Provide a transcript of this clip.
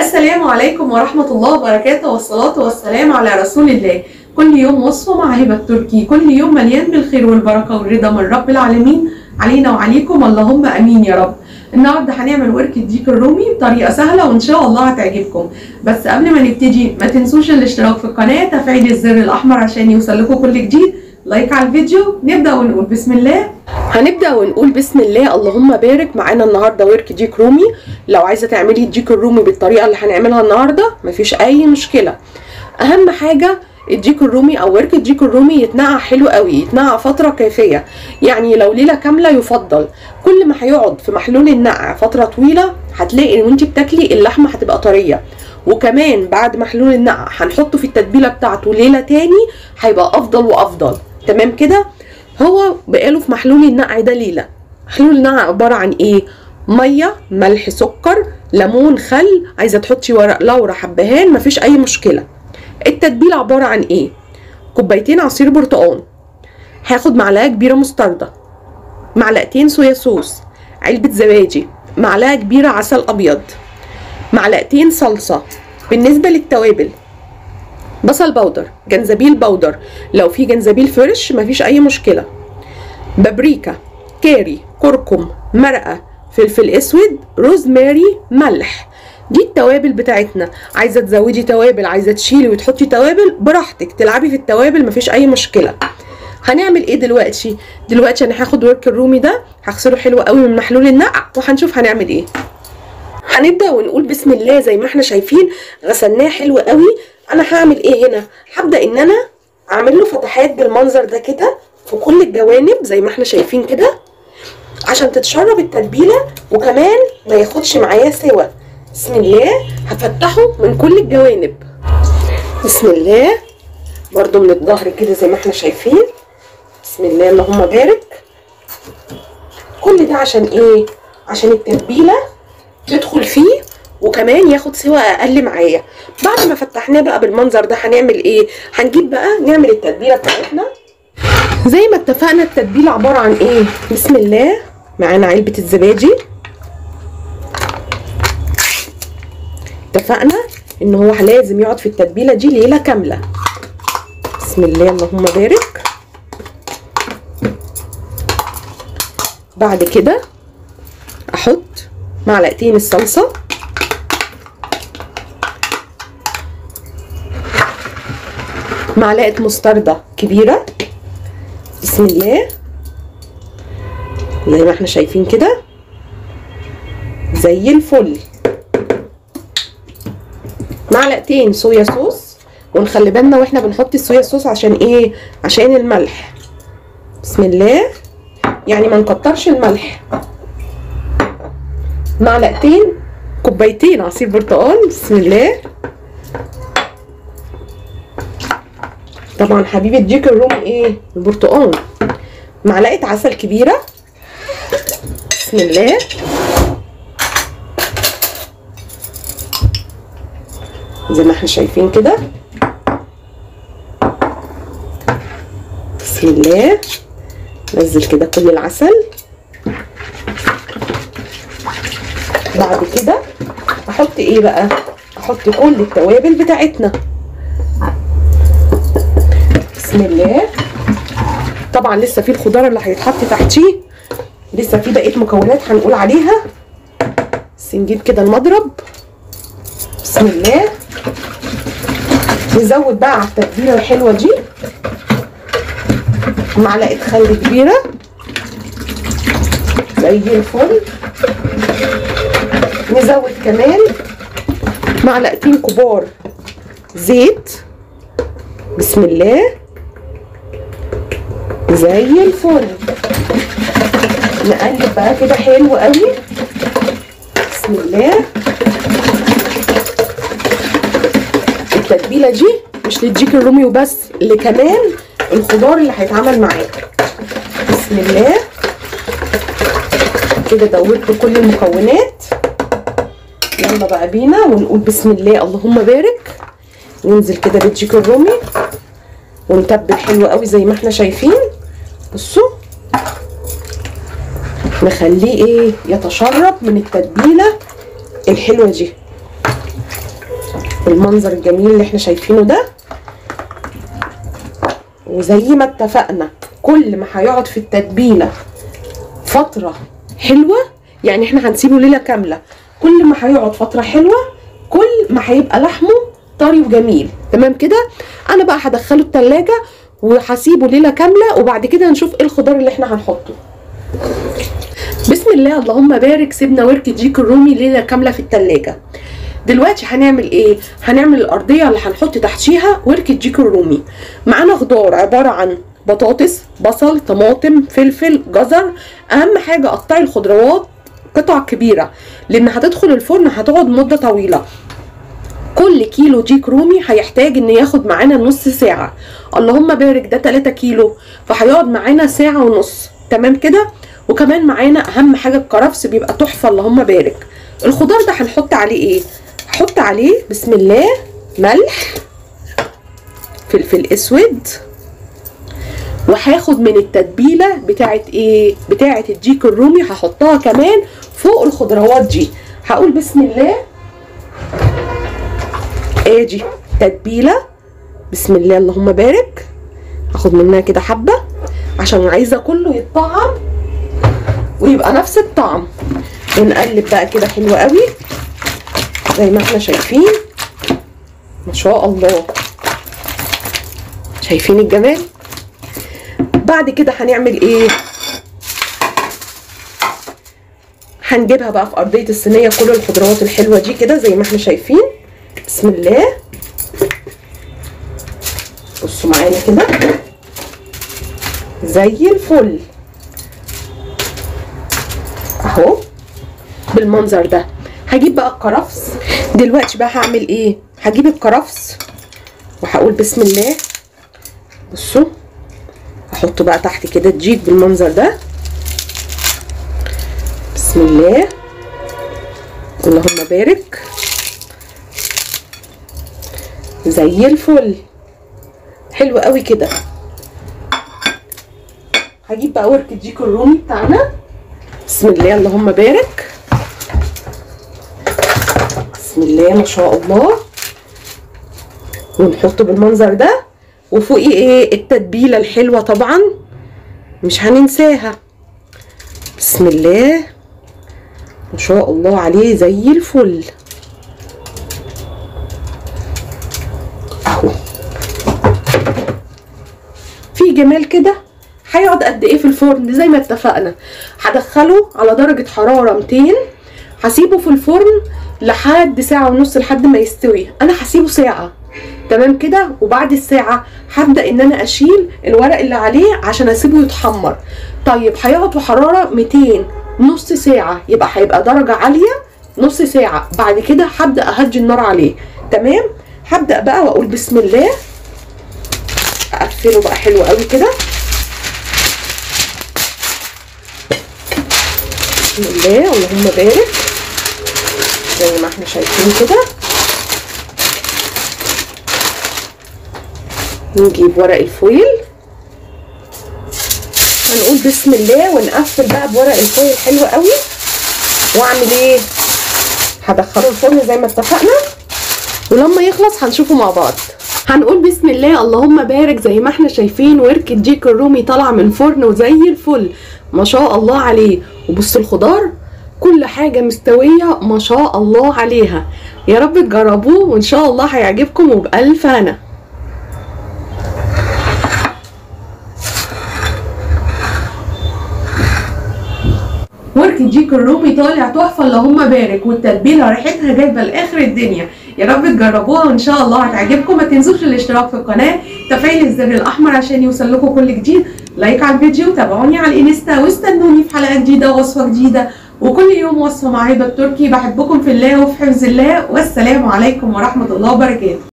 السلام عليكم ورحمة الله وبركاته، والصلاة والسلام على رسول الله. كل يوم وصفة مع هبة تركي، كل يوم مليان بالخير والبركة والرضا من رب العالمين علينا وعليكم، اللهم امين يا رب. النهارده هنعمل ورك الديك الرومي بطريقة سهلة وان شاء الله هتعجبكم. بس قبل ما نبتدي ما تنسوش الاشتراك في القناة، تفعيل الزر الاحمر عشان يوصلكم كل جديد، لايك على الفيديو. نبدأ ونقول بسم الله. بسم الله. اللهم بارك. معانا النهارده ورك ديك رومي. لو عايزه تعملي الديك الرومي بالطريقه اللي هنعملها النهارده مفيش اي مشكله. اهم حاجه الديك الرومي او ورك الديك الرومي يتنقع حلو قوي، يتنقع فتره كافيه، يعني لو ليله كامله يفضل. كل ما هيقعد في محلول النقع فتره طويله هتلاقي وانت بتاكلي اللحمه هتبقى طريه، وكمان بعد محلول النقع هنحطه في التتبيله بتاعته ليله تاني هيبقى افضل وافضل. تمام كده؟ هو بقاله في محلول النقع ده ليله. محلول النقع عباره عن ايه؟ ميه، ملح، سكر، ليمون، خل. عايزه تحطي ورق لورا، حبهان، مفيش اي مشكله. التتبيله عباره عن ايه؟ كوبايتين عصير برتقال، هاخد معلقه كبيره مستردة، معلقتين صويا صوص، علبه زبادي، معلقه كبيره عسل ابيض، معلقتين صلصه. بالنسبه للتوابل بصل بودر، جنزبيل بودر، لو في جنزبيل فريش مفيش اي مشكله، بابريكا، كاري، كركم، مرقه، فلفل اسود، روزماري، ملح. دي التوابل بتاعتنا. عايزه تزودي توابل، عايزه تشيلي وتحطي توابل براحتك، تلعبي في التوابل مفيش اي مشكله. هنعمل ايه دلوقتي؟ دلوقتي انا هاخد ورك الرومي ده هغسله حلو قوي من محلول النقع وهنشوف هنعمل ايه. هنبدا ونقول بسم الله. زي ما احنا شايفين غسلناه حلو قوي. انا هعمل ايه هنا؟ هبدا ان انا اعمل له فتحات بالمنظر ده كده في كل الجوانب زي ما احنا شايفين كده، عشان تتشرب التتبيله وكمان ما ياخدش معايا سوا. بسم الله. هفتحه من كل الجوانب. بسم الله. برضو من الظهر كده زي ما احنا شايفين. بسم الله اللهم بارك. كل ده عشان ايه؟ عشان التتبيله تدخل فيه وكمان ياخد سوا اقل معايا. بعد ما فتحناه بقى بالمنظر ده هنعمل ايه؟ هنجيب بقى نعمل التتبيله بتاعتنا. زي ما اتفقنا التتبيله عباره عن ايه؟ بسم الله. معانا علبه الزبادي، اتفقنا ان هو لازم يقعد في التتبيله دي ليله كامله. بسم الله اللهم بارك. بعد كده احط معلقتين الصلصه، معلقه مستردة كبيره. بسم الله. زي ما احنا شايفين كده زي الفل. معلقتين صويا صوص، ونخلي بالنا واحنا بنحط الصويا صوص عشان ايه؟ عشان الملح. بسم الله. يعني ما نكترش الملح. معلقتين كوبايتين عصير برتقال. بسم الله. طبعا حبيب الديك الرومي ايه؟ البرتقال. معلقه عسل كبيره. بسم الله. زي ما احنا شايفين كده. بسم الله. نزل كده كل العسل. بعد كده احط ايه بقى؟ احط كل التوابل بتاعتنا. بسم الله. طبعا لسه في الخضار اللي هيتحط تحتيه، لسه في بقيه مكونات هنقول عليها، بس نجيب كده المضرب. بسم الله. نزود بقى على التتبيله الحلوه دي معلقه خل كبيره زي الفل. نزود كمان معلقتين كبار زيت. بسم الله. زي الفل. نقلب بقى كده حلو قوي. بسم الله. التتبيله دي مش للديك الرومي وبس، اللي كمان الخضار اللي هيتعمل معاه. بسم الله. كده دوبت كل المكونات. يلا بقى بينا ونقول بسم الله اللهم بارك. ننزل كده بالديك الرومي ونتبل حلو قوي زي ما احنا شايفين. بصوا نخليه ايه؟ يتشرب من التتبيله الحلوه دي. بالمنظر الجميل اللي احنا شايفينه ده. وزي ما اتفقنا كل ما هيقعد في التتبيله فتره حلوه، يعني احنا هنسيبه ليله كامله، كل ما هيقعد فتره حلوه كل ما هيبقى لحمه طري وجميل. تمام كده. انا بقى هدخله التلاجة وهسيبه ليله كامله، وبعد كده نشوف ايه الخضار اللي احنا هنحطه. بسم الله اللهم بارك. سيبنا ورك الديك الرومي ليله كامله في التلاجة. دلوقتي هنعمل ايه؟ هنعمل الارضيه اللي هنحط تحتيها ورك الديك الرومي. معانا خضار عباره عن بطاطس، بصل، طماطم، فلفل، جزر. اهم حاجه قطعي الخضروات قطع كبيره لان هتدخل الفرن هتقعد مده طويله. كل كيلو ديك رومي هيحتاج ان ياخد معانا نص ساعه. اللهم بارك ده 3 كيلو فهيقعد معانا ساعه ونص. تمام كده. وكمان معانا اهم حاجه الكرفس بيبقى تحفه. اللهم بارك. الخضار ده هنحط عليه ايه؟ هحط عليه بسم الله ملح، فلفل اسود، وهاخد من التتبيله بتاعت ايه؟ بتاعت الديك الرومي هحطها كمان فوق الخضروات دي. هقول بسم الله. ادي تتبيله بسم الله اللهم بارك. هاخد منها كده حبه عشان عايزه كله يتطعم ويبقى نفس الطعم. ونقلب بقى كده حلو قوي زي ما احنا شايفين ما شاء الله. شايفين الجمال؟ بعد كده هنعمل ايه؟ هنجيبها بقى في ارضيه الصينيه كل الخضروات الحلوه دي كده زي ما احنا شايفين. بسم الله. بصوا معانا كده زي الفل اهو بالمنظر ده. هجيب بقى الكرفس. دلوقتي بقى هعمل ايه؟ هجيب الكرفس وهقول بسم الله. بصوا هحطه بقى تحت كده الديك بالمنظر ده. بسم الله اللهم بارك. زي الفل حلو قوي كده. هجيب بقى ورك الديك الرومي بتاعنا. بسم الله اللهم بارك. بسم الله ما شاء الله. ونحطه بالمنظر ده وفوقيه ايه؟ التتبيله الحلوه طبعا مش هننساها. بسم الله ما شاء الله عليه زي الفل اهو. في جمال كده. هيقعد قد ايه في الفرن؟ زي ما اتفقنا هدخله على درجه حراره 200. هسيبه في الفرن لحد ساعه ونص لحد ما يستوي. انا هسيبه ساعه. تمام كده. وبعد الساعه هبدا ان انا اشيل الورق اللي عليه عشان اسيبه يتحمر. طيب هيقعد في حراره 200 نص ساعه، يبقى هيبقى درجه عاليه نص ساعه. بعد كده هبدا اهدي النار عليه. تمام. هبدا بقى واقول بسم الله. اقفله بقى حلو قوي كده. بسم الله اللهم بارك. زي ما احنا شايفين كده. نجيب ورق الفويل هنقول بسم الله ونقفل بقى بورق الفويل حلو قوي. واعمل ايه؟ هدخله الفرن زي ما اتفقنا ولما يخلص هنشوفه مع بعض. هنقول بسم الله اللهم بارك. زي ما احنا شايفين ورك الديك الرومي طالع من الفرن وزي الفل ما شاء الله عليه. وبصوا الخضار كل حاجه مستويه ما شاء الله عليها. يا رب تجربوه وان شاء الله هيعجبكم وبألف هنا. ورك الديك الرومي طالع تحفه اللهم بارك. والتتبيله ريحتها جايبه لاخر الدنيا. يا رب تجربوها وان شاء الله هتعجبكم. ما تنسوش الاشتراك في القناه، تفعيل الزر الاحمر عشان يوصل لكم كل جديد، لايك على الفيديو، تابعوني على الانستا واستنوني في حلقه جديده ووصفه جديده وكل يوم وصفه مع هبه التركي. بحبكم في الله وفي حفظ الله، والسلام عليكم ورحمه الله وبركاته.